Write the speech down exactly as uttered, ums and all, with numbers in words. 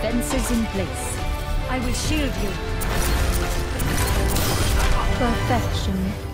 Defenses in place. I will shield you. Perfection.